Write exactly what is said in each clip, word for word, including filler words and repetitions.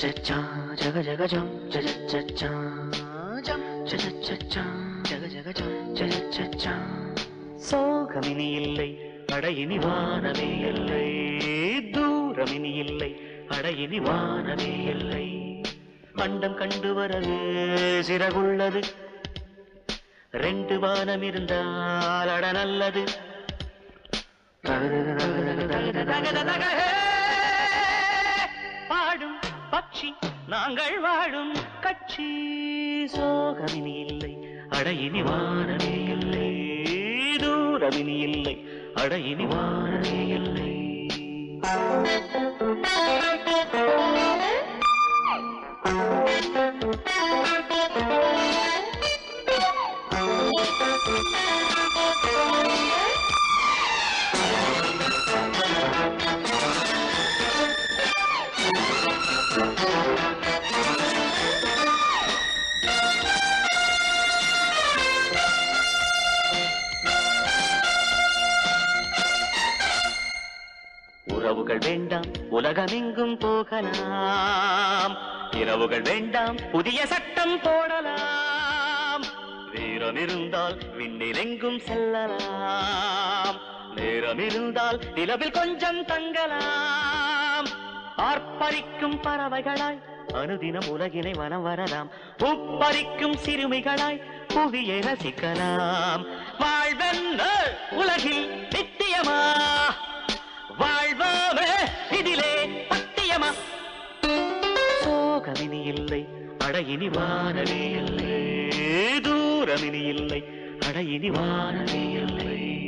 cha jaga jaga jam cha cha cha jam cha cha cha jaga jaga jam cha cha cha சோகமினி இல்லை அடையினி வானமே இல்லை தூரமினி இல்லை அடையினி வானமே இல்லை அண்டம் கண்டு வரது சிறகுள்ளது ரெண்டு வானம் இருந்தால் அட நல்லது பாடும் பட்சி நாங்கள் வாழும் கட்சி சோகமினி இல்லை அடையினி வானமே இல்லை தூரமினி இல்லை அடையினி வானமே இல்லை உறவுகள் வேண்டாம் உலகமெங்கும் போகலாம் இரவுகள் வேண்டாம் புதிய சட்டம் போடலாம் வீரம் இருந்தால் விண்ணிலெங்கும் செல்லலாம் நேரம் இருந்தால் நிலவில் கொஞ்சம் தங்கலாம் ஆர்ப்பரிக்கும் பறவைகளாய் அனுதினம் உலகினை வனம் வரலாம் உப்பரிக்கும் சிறுமிகளாய் புவியை ரசிக்கலாம் வாழ்வென்ன உலகில் நித்தியமா வாழ்வோமே இதிலே பத்தியமா சோகமினி இல்லை அடையினி வானமே இல்லை தூரமினி இல்லை அடையினி வானமே இல்லை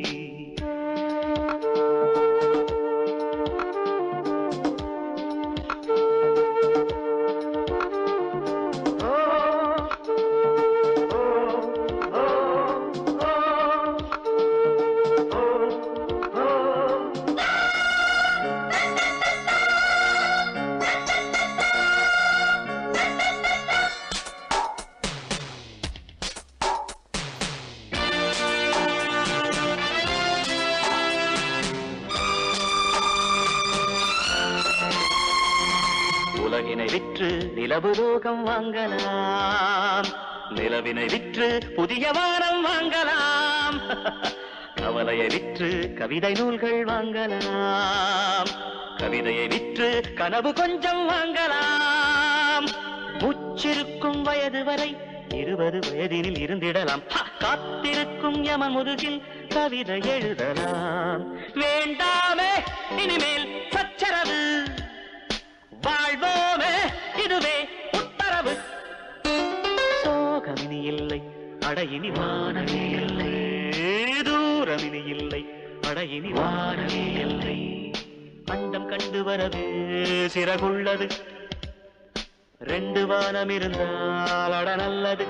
உலகினை விற்று நிலவு லோகம் வாங்கலாம் நிலவினை விற்று புதிய வானம் வாங்கலாம் கவலையை விற்று கவிதை நூல்கள் வாங்கலாம் கவிதையை விற்று கனவு கொஞ்சம் வாங்கலாம் உச்சிருக்கும் வயது வரை இருபது வயதினில் இருந்திடலாம் காத்திருக்கும் யம முதுகில் கவிதை எழுதலாம் வேண்டாமே இனிமேல் சச்சரவு வாழ்வோமே இதுவே உத்தரவு சோகமினி இல்லை அடையினி வானமே இல்லை தூரமினி இல்லை அடையினி வானமே இல்லை அண்டம் கண்டு வரது சிறகுள்ளது ரெண்டு வானம் இருந்தால் அட நல்லது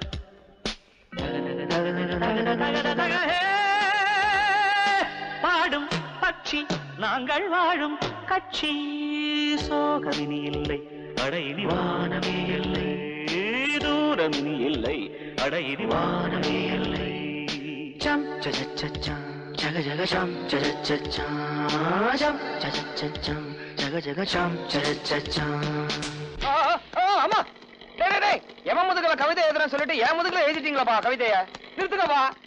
பாடும் பட்சி நாங்கள் வாழும் கட்சி சோகமினி இல்லை அடையினி வானமே இல்லை தூரமினி இல்லை அடையினி வானமே இல்லை ஜம் சச்சச்சம் ஜக ஜக ஜம் சச்சச்சம் ஜம் சச்சச்சம் ஜக ஜக ஜம் சச்சச்சம் ஆமா டேய் டேய் எவன் முதுகுல கவிதை எழுதுறேன்னு சொல்லிட்டு என் முதுகுல எழுதிட்டீங்களாப்பா கவிதைய நிறுத்துங்கப்பா